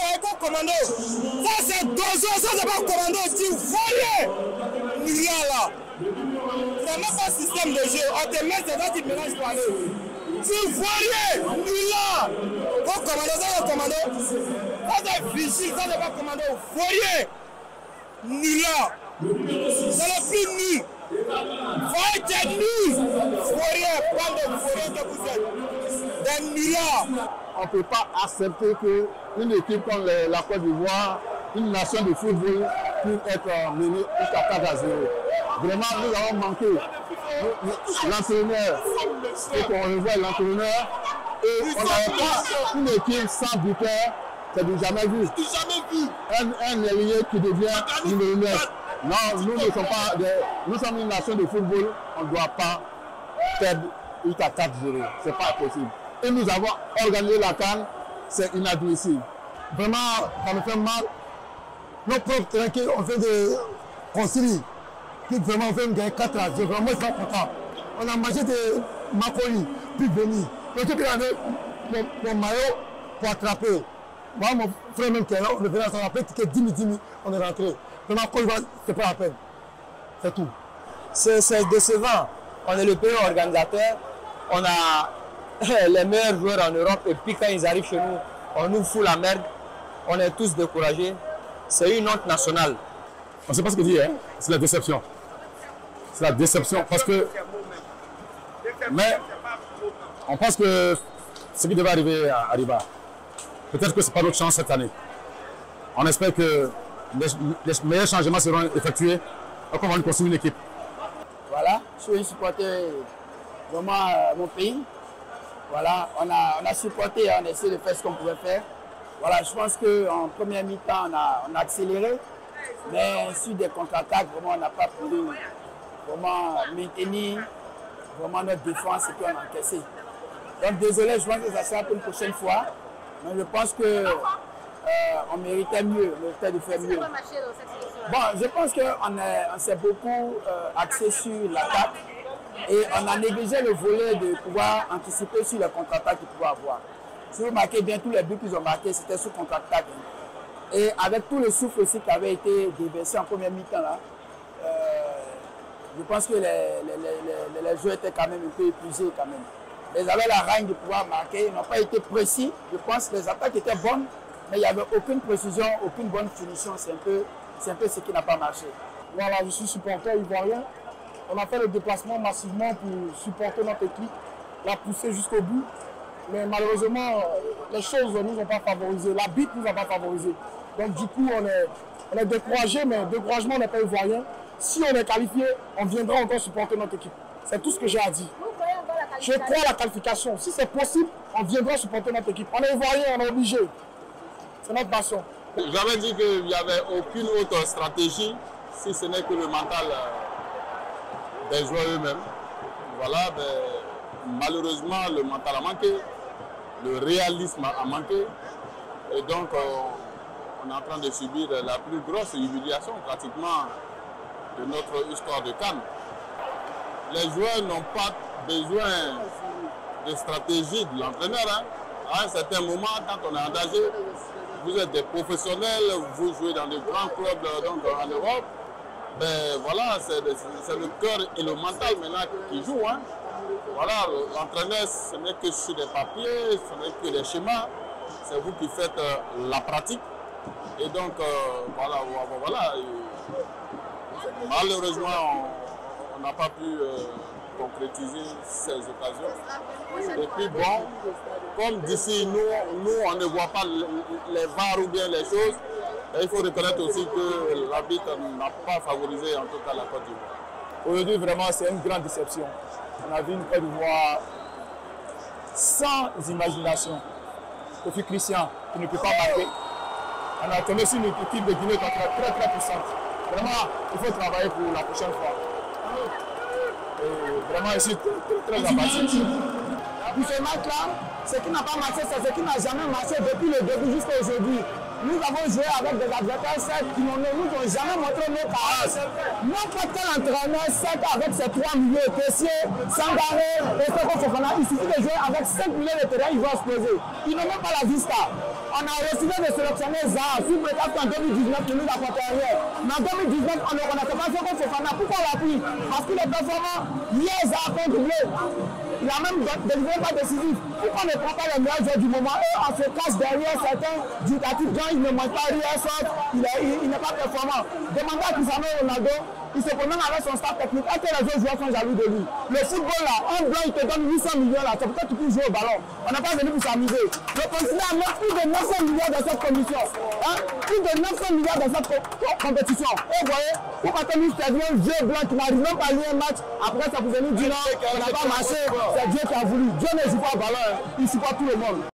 Comme commando. Ça c'est Dozo, ça c'est pas commando. Tu voyais Nila là. C'est même pas système de jeu. On te met, c'est là tu mélanges pour aller. Tu voyais Nila. Comme commando, ça c'est commando. Ça c'est vigile, ça c'est pas commando. Voyez Nila. C'est le plus nul. Voyez, t'es nul. Voyez, pas de voyez que vous êtes. Des Nila. On ne peut pas accepter qu'une équipe comme la Côte d'Ivoire, une nation de football, puisse être menée jusqu'à 4-0. Vraiment, nous avons manqué l'entraîneur. Et qu'on revoit l'entraîneur. Et on n'avait pas une équipe sans buteur. C'est du jamais vu. Un ailier qui devient numéro 9. Non, nous ne sommes pas nous sommes une nation de football. On ne doit pas perdre jusqu'à 4-0. Ce n'est pas possible. Et nous avons organisé la CAN, c'est inadmissible. Vraiment, ça me fait mal. Nos propres terrains qu'on fait de construire, qui vraiment fait gagner 4-0. Vraiment, ils sont contents. On a mangé des macolis, puis venir. L'autre qui avait mon maillot pour attraper. Moi, mon frère même qui est là, on est on a payé ticket 10 on est rentré. Vraiment, c'est pas la peine. C'est tout. C'est décevant. On est le pays organisateur. On a les meilleurs joueurs en Europe et puis quand ils arrivent chez nous, on nous fout la merde, on est tous découragés. C'est une honte nationale. On ne sait pas ce que dire, hein? C'est la déception. C'est la déception parce que... Mais on pense que ce qui devait arriver arriva. Peut-être que ce n'est pas notre chance cette année. On espère que les meilleurs changements seront effectués et qu'on va nous construire une équipe. Voilà, je suis supporter vraiment mon pays. Voilà, on a supporté, on a essayé de faire ce qu'on pouvait faire. Voilà, je pense qu'en première mi-temps, on a accéléré, mais sur des contre-attaques, vraiment, on n'a pas pu vraiment maintenir vraiment notre défense et puis on a encaissé. Donc désolé, je pense que ça sera pour une prochaine fois, mais je pense qu'on méritait mieux, on méritait de faire mieux. Bon, je pense qu'on s'est beaucoup axé sur l'attaque. Et on a négligé le volet de pouvoir anticiper sur les contre-attaques qu'ils pouvaient avoir. Si vous remarquez bien, tous les buts qu'ils ont marqués, c'était sous contre-attaque. Et avec tout le souffle aussi qui avait été déversé en première mi-temps, là, je pense que les joueurs étaient quand même un peu épuisés. Quand même. Ils avaient la règne de pouvoir marquer, ils n'ont pas été précis. Je pense que les attaques étaient bonnes, mais il n'y avait aucune précision, aucune bonne finition. C'est un peu ce qui n'a pas marché. Voilà, je suis supporter ivoirien. On a fait le déplacement massivement pour supporter notre équipe, la pousser jusqu'au bout. Mais malheureusement, les choses ne nous ont pas favorisé. La bite ne nous a pas favorisé. Donc du coup, on est découragé, mais découragement n'est pas ivoirien. Si on est qualifié, on viendra encore supporter notre équipe. C'est tout ce que j'ai à dire. Je crois à la qualification. Si c'est possible, on viendra supporter notre équipe. On est ivoirien, on est obligé. C'est notre passion. J'avais dit qu'il n'y avait aucune autre stratégie, si ce n'est que le mental des joueurs eux-mêmes. Voilà, malheureusement, le mental a manqué, le réalisme a manqué. Et donc, on est en train de subir la plus grosse humiliation pratiquement de notre histoire de CAN. Les joueurs n'ont pas besoin de stratégie de l'entraîneur. Hein. À un certain moment, quand on est engagé, vous êtes des professionnels, vous jouez dans de grands clubs donc, en Europe. Ben voilà, c'est le cœur et le mental maintenant qui jouent. Hein. Voilà, l'entraîneur, ce n'est que sur des papiers, ce n'est que des schémas. C'est vous qui faites la pratique. Et donc, voilà. Malheureusement, on n'a pas pu concrétiser ces occasions. Et puis bon, comme d'ici, nous, on ne voit pas les VAR ou bien les choses, et il faut reconnaître aussi que l'arbitre n'a pas favorisé en tout cas la Côte d'Ivoire. Aujourd'hui, vraiment, c'est une grande déception. On a vu une Côte d'Ivoire sans imagination. Kofi Christian, qui ne peut pas marquer. On a tombé sur une équipe de Guinée qui est très très puissante. Vraiment, il faut travailler pour la prochaine fois. Et vraiment, je suis très abattu. Pour ce match-là, ce qui n'a pas marché, c'est ce qui n'a jamais marché depuis le début jusqu'à aujourd'hui. Nous avons joué avec des adversaires qui ne nous ont jamais montré nos carences. N'importe quel entraîneur sait qu'avec ses 3 milieux, Tessier, Sangaré et Seko Fofana, il suffit de jouer avec 5 milieux de terrain, ils vont exploser. Ils n'ont même pas la vista. on a refusé de sélectionner Zaha sous prétexte qu'en 2019, il nous apportait rien. Mais en 2019, on ne connaissait pas ce qu'on fait. Pourquoi on l'a pris? Parce qu'il est performant. Hier, Zaha a doublé. Il a même délivré pas décisif. Pourquoi on ne prend pas les meilleurs joueurs du moment? Et on se cache derrière certains dictatifs. Il ne mange pas rien, il n'est pas performant. Demandez à Cristiano Ronaldo. Il se promène avec son staff technique. Est-ce que les autres joueurs sont jaloux de lui? Le football là, un blanc il te donne 800 millions là, c'est pour ça que tu peux jouer au ballon. On n'est pas venu pour s'amuser. Le président a mis plus de 900 millions dans cette commission. Hein? Plus de 900 millions dans cette compétition. Et vous voyez, pour quand nous c'est un vieux blanc qui n'arrive même pas à lire un match, après ça vous venir dire non, on n'a pas marché, c'est Dieu qui a voulu. Dieu ne joue pas au ballon, il supporte tout le monde.